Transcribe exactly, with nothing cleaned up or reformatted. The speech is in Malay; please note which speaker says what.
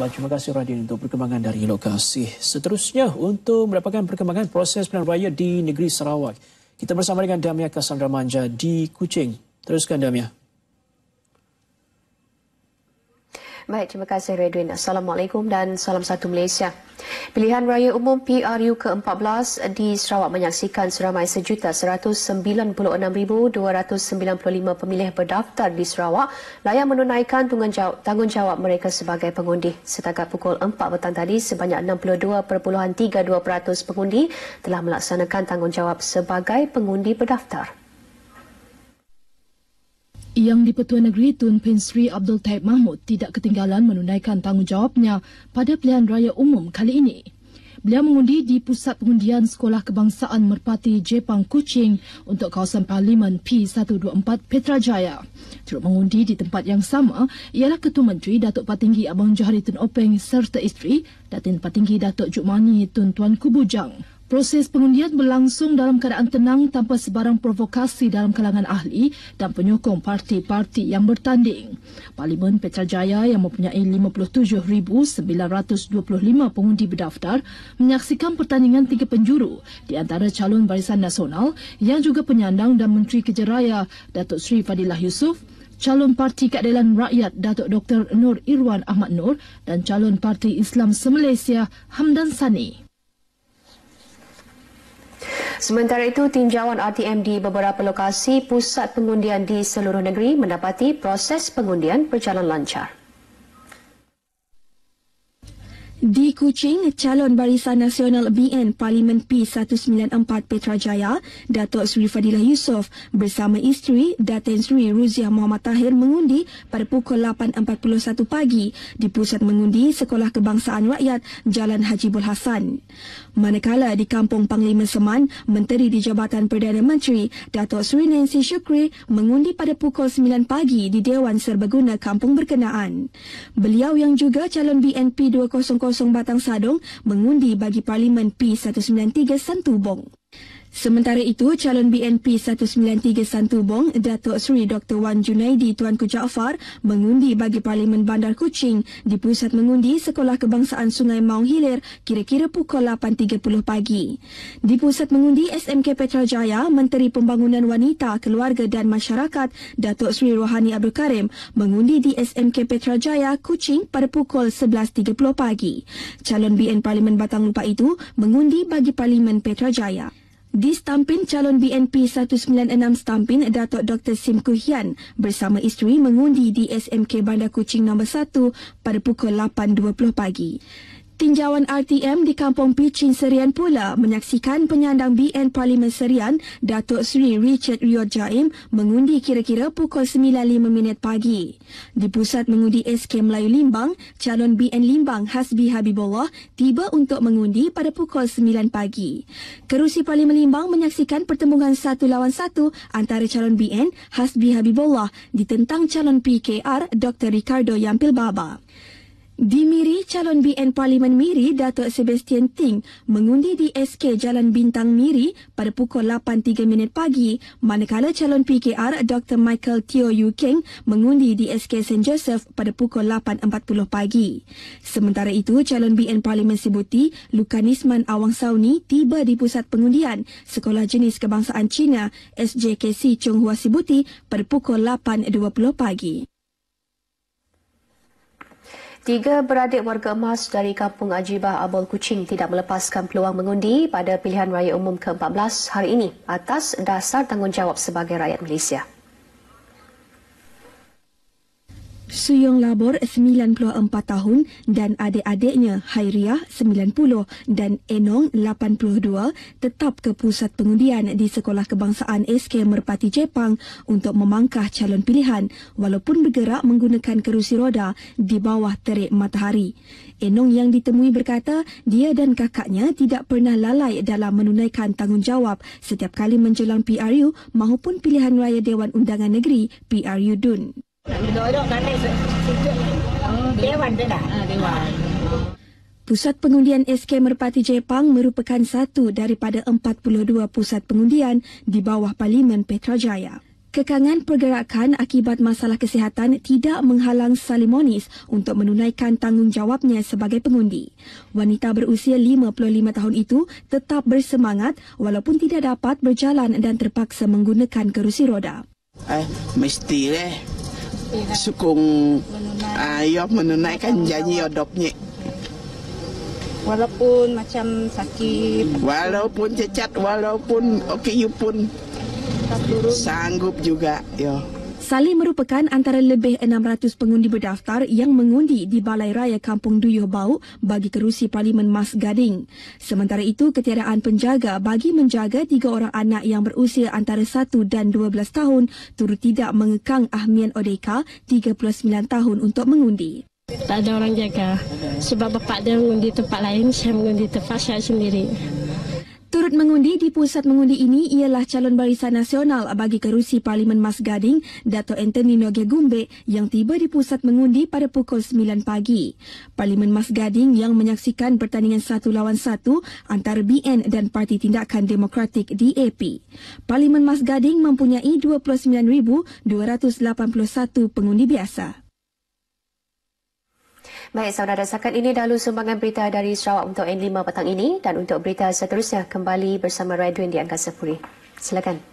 Speaker 1: Baik, terima kasih Radin untuk perkembangan dari lokasi. Seterusnya, untuk mendapatkan perkembangan proses pilihan raya di negeri Sarawak, kita bersama dengan Damia Cassandra Manja di Kuching. Teruskan, Damia.
Speaker 2: Baik, terima kasih Redwin. Assalamualaikum dan salam satu Malaysia. Pilihan Raya Umum P R U ke empat belas di Sarawak menyaksikan seramai sejuta seratus sembilan puluh enam ribu dua ratus sembilan puluh lima pemilih berdaftar di Sarawak layak menunaikan tanggungjawab mereka sebagai pengundi. Setakat pukul empat petang tadi, sebanyak enam puluh dua perpuluhan tiga dua peratus pengundi telah melaksanakan tanggungjawab sebagai pengundi berdaftar.
Speaker 3: Yang di-Pertua Negeri Tun Pen Sri Abdul Taib Mahmud tidak ketinggalan menunaikan tanggungjawabnya pada pilihan raya umum kali ini. Beliau mengundi di Pusat Pengundian Sekolah Kebangsaan Merpati Jepang Kuching untuk kawasan Parlimen P seratus dua puluh empat Petrajaya. Turut mengundi di tempat yang sama ialah Ketua Menteri Datuk Patinggi Abang Johari Tun Openg serta isteri Datin Patinggi Datuk Jukmani Tun Tuanku Bujang. Proses pengundian berlangsung dalam keadaan tenang tanpa sebarang provokasi dalam kalangan ahli dan penyokong parti-parti yang bertanding. Parlimen Petrajaya yang mempunyai lima puluh tujuh ribu sembilan ratus dua puluh lima pengundi berdaftar menyaksikan pertandingan tiga penjuru di antara calon Barisan Nasional yang juga penyandang dan Menteri Kejaraya Datuk Seri Fadilah Yusof, calon Parti Keadilan Rakyat Datuk Doktor Nur Irwan Ahmad Nur dan calon Parti Islam Se-Malaysia Hamdan Sani.
Speaker 2: Sementara itu, tinjauan R T M di beberapa lokasi pusat pengundian di seluruh negeri mendapati proses pengundian berjalan lancar.
Speaker 4: Di Kuching, calon Barisan Nasional B N Parlimen P seratus sembilan puluh empat Petrajaya, Datuk Seri Fadilah Yusof bersama isteri Datin Seri Ruziah Muhammad Tahir mengundi pada pukul lapan empat puluh satu pagi di Pusat Mengundi Sekolah Kebangsaan Rakyat Jalan Hajibul Hasan. Manakala di Kampung Panglima Seman, Menteri di Jabatan Perdana Menteri Datuk Seri Nancy Shukri mengundi pada pukul sembilan pagi di Dewan Serbaguna kampung berkenaan. Beliau yang juga calon B N P dua kosong kosong Batang Sadong mengundi bagi Parlimen P seratus sembilan puluh tiga Santubong. Sementara itu, calon B N P seratus sembilan puluh tiga Santubong, Datuk Seri Doktor Wan Junaidi Tuanku Jaafar mengundi bagi Parlimen Bandar Kuching di Pusat Mengundi Sekolah Kebangsaan Sungai Maung Hilir kira-kira pukul lapan tiga puluh pagi. Di Pusat Mengundi S M K Petrajaya, Menteri Pembangunan Wanita, Keluarga dan Masyarakat Datuk Seri Rohani Abdul Karim mengundi di S M K Petrajaya Kuching pada pukul sebelas tiga puluh pagi. Calon B N Parlimen Batang Lupa itu mengundi bagi Parlimen Petrajaya. Di Stampin, calon B N P seratus sembilan puluh enam Stampin, Datuk Doktor Sim Kuhian bersama isteri mengundi di S M K Bandar Kuching nombor satu pada pukul lapan dua puluh pagi. Tinjauan R T M di Kampung Pichin Serian pula menyaksikan penyandang B N Parlimen Serian, Datuk Seri Richard Riod Jaim mengundi kira-kira pukul sembilan lima minit pagi. Di Pusat Mengundi S K Melayu Limbang, calon B N Limbang Hasbi Habibullah tiba untuk mengundi pada pukul sembilan pagi. Kerusi Parlimen Limbang menyaksikan pertembungan satu lawan satu antara calon B N Hasbi Habibullah ditentang calon P K R Doktor Ricardo Yampil Baba. Di Miri, calon B N Parlimen Miri, Datuk Sebastian Ting mengundi di S K Jalan Bintang Miri pada pukul lapan tiga minit pagi, manakala calon P K R Doktor Michael Teo Yu Keng mengundi di S K Saint Joseph pada pukul lapan empat puluh pagi. Sementara itu, calon B N Parlimen Sibuti, Lukanisman Awang Sauni tiba di Pusat Pengundian Sekolah Jenis Kebangsaan Cina S J K C Chong Hua Sibuti pada pukul lapan dua puluh pagi.
Speaker 2: Tiga beradik warga emas dari Kampung Ajibah Abol Kuching tidak melepaskan peluang mengundi pada pilihan raya umum ke empat belas hari ini atas dasar tanggungjawab sebagai rakyat Malaysia.
Speaker 4: Suyong Labor sembilan puluh empat tahun dan adik-adiknya Hairiah sembilan puluh dan Enong lapan puluh dua tetap ke pusat pengundian di Sekolah Kebangsaan S K Merpati Jepang untuk memangkah calon pilihan walaupun bergerak menggunakan kerusi roda di bawah terik matahari. Enong yang ditemui berkata dia dan kakaknya tidak pernah lalai dalam menunaikan tanggungjawab setiap kali menjelang P R U maupun pilihan raya Dewan Undangan Negeri P R U D U N. Pusat pengundian S K Merpati Jepang merupakan satu daripada empat puluh dua pusat pengundian di bawah Parlimen Petrajaya. Kekangan pergerakan akibat masalah kesihatan tidak menghalang Salimonis untuk menunaikan tanggungjawabnya sebagai pengundi. Wanita berusia lima puluh lima tahun itu tetap bersemangat walaupun tidak dapat berjalan dan terpaksa menggunakan kerusi roda.
Speaker 5: Eh, mesti deh. Sukung ayo menunaikan janji hidupnya.
Speaker 6: Walaupun macam sakit,
Speaker 5: walaupun cacat, walaupun okey you pun sanggup juga. Yo.
Speaker 4: Sali merupakan antara lebih enam ratus pengundi berdaftar yang mengundi di Balai Raya Kampung Duyuh Bau bagi kerusi Parlimen Mas Gading. Sementara itu, ketiadaan penjaga bagi menjaga tiga orang anak yang berusia antara satu dan dua belas tahun turut tidak mengekang Ahmian Odeka, tiga puluh sembilan tahun untuk mengundi.
Speaker 7: Tak ada orang jaga. Sebab bapak dia mengundi tempat lain, saya mengundi tempat saya sendiri.
Speaker 4: Turut mengundi di pusat mengundi ini ialah calon Barisan Nasional bagi kerusi Parlimen Mas Gading, Dato' Anthony Noge Gumbe yang tiba di pusat mengundi pada pukul sembilan pagi. Parlimen Mas Gading yang menyaksikan pertandingan satu lawan satu antara B N dan Parti Tindakan Demokratik D A P. Parlimen Mas Gading mempunyai dua puluh sembilan ribu dua ratus lapan puluh satu pengundi biasa.
Speaker 2: Baik, saudara, setakat ini dahulu sumbangan berita dari Sarawak untuk N lima petang ini, dan untuk berita seterusnya kembali bersama Radwin di Angkasa Puri. Silakan.